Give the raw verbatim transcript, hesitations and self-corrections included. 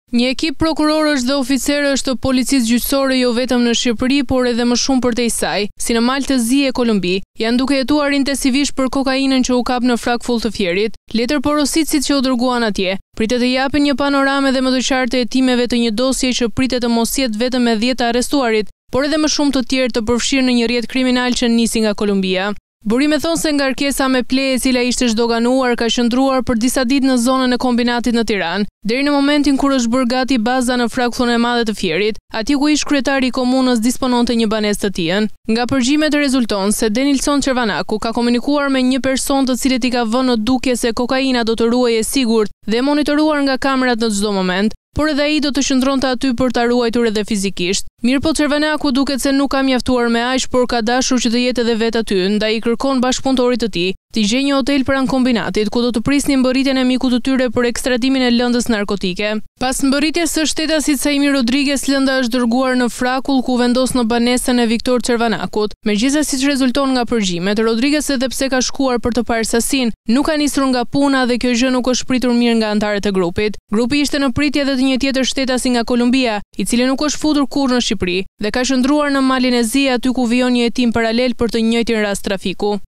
Një ekip prokurorësh dhe oficerësh të policisë gjyqësore jo vetëm në Shqipëri, por edhe më shumë përtej saj, si në Malë të Zi e Kolumbi, janë duke jetuar intensivisht për kokainën që u kap në Frankfurt të Fierit, letër porositësit që u dërguan atje. Pritet të japin një panoramë edhe më të qartë e hetimeve të një dosje që pritet të mos jetë vetëm me dhjetë arrestuarit, por edhe më shumë të tjerë të përfshirë në një rrjet kriminal që nisi nga Kolumbia. Burime thonë se ngarkesa me ple e cila ishte zhdoganuar ka qëndruar për disa ditë në zonën e kombinatit në Tiranë, deri në momentin kur është bërë gati baza në Frankfurt e Madhe të Fierit, aty ku ish kryetari i komunës dispononte një banesë të tij. Nga përgjimet rezulton se Denilson Cervanaku ka komunikuar me një person të cilit i ka vënë në dukje se kokaina do të ruajë e sigurt dhe monitoruar nga kamerat në çdo moment, por edhe ai do të qëndronte aty për ta ruajtur edhe fizikisht. Mirpo Cervanaku duket se nuk ka mjaftuar me aq, por ka dashur që të jetë edhe vet aty, ndaj i kërkon bashkëpunëtorit të tij të gjejë një hotel pranë kombinatit ku do të prisnin mbërritjen e mikut të tyre për ekstradimin e lëndës narkotike. Pas mbërritjes së shtetasit Saimi Rodriguez, lënda është dërguar në Frakull ku vendos në banesën e Viktor Cervanakut. Megjithëse siç rezulton nga përgjimet, Rodriguez edhe pse ka shkuar për të parë sasin, nuk ka nisur nga puna dhe kjo gjë nuk është pritur mirë nga anëtarët e grupit. Grupi ishte në pritje edhe të një tjetër shtetasi nga Kolumbia, i cili nuk është futur kurrë në Shqipëri dhe ka qëndruar në Malin e Zi aty ku vijon një hetim paralel për të njëjtin rast trafiku.